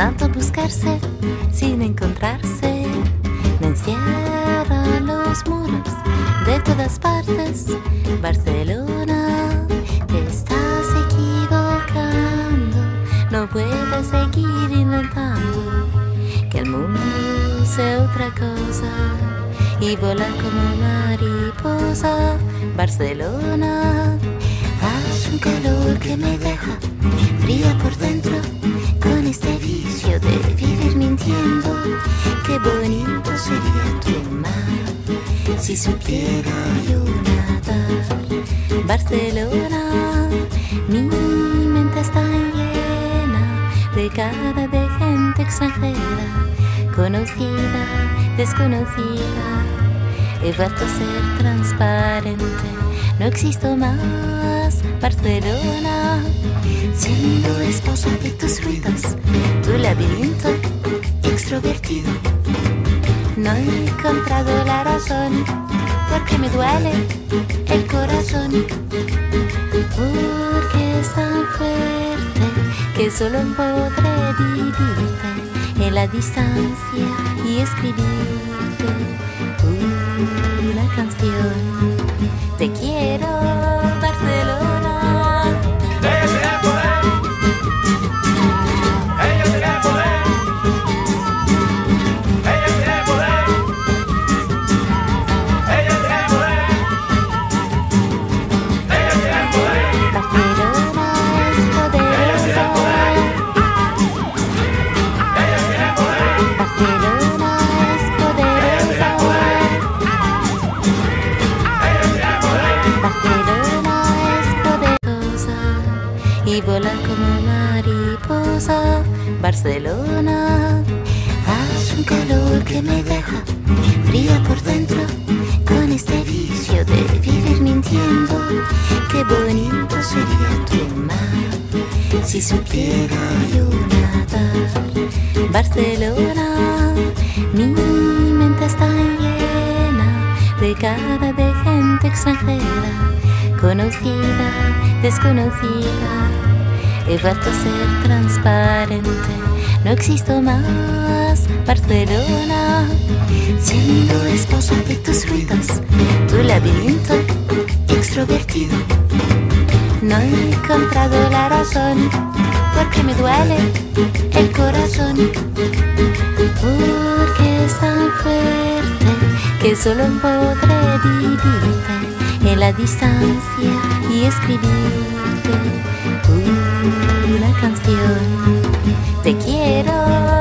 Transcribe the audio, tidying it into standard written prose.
tanto buscarse sin encontrarse. Me encierran los muros de todas partes. Barcelona, te estás equivocando. No puedes seguir inventando que el mundo sea otra cosa y volar como mariposa. Barcelona, hace un calor que me deja fría por dentro, con este vicio de vivir mintiendo. Qué bonito sería tu mar si supiera yo nadar. Barcelona, mi mente está llena de cara de gente extranjera, conocida, desconocida. He vuelto a ser transparente, no existo más. Barcelona, siendo esposa de tus ruidos, tu laberinto extrovertido. No he encontrado la razón, porque me duele el corazón, porque es tan fuerte que solo podré vivirte en la distancia y escribirte una canción. Te quiero, Barcelona. Ella tiene poder. Ella tiene poder. Ella tiene poder. Ella tiene poder. Ella tiene poder. Barcelona es poderosa. Ella tiene poder. Barcelona es poderosa. Barcelona es poderosa y volar como mariposa. Barcelona, hace un calor que me deja fría por dentro, con este vicio de vivir mintiendo. Qué bonito sería tu mar si supiera yo nadar. Barcelona, mi mente está llena de cara de gente extranjera, conocida, desconocida. He vuelto a ser transparente, no existo más. Barcelona, siendo esposa de tus ruidos, tu laberinto extrovertido. No he encontrado la razón, porque me duele el corazón, porque es tan fuerte que solo podré vivirte en la distancia y escribirte una canción. Te quiero.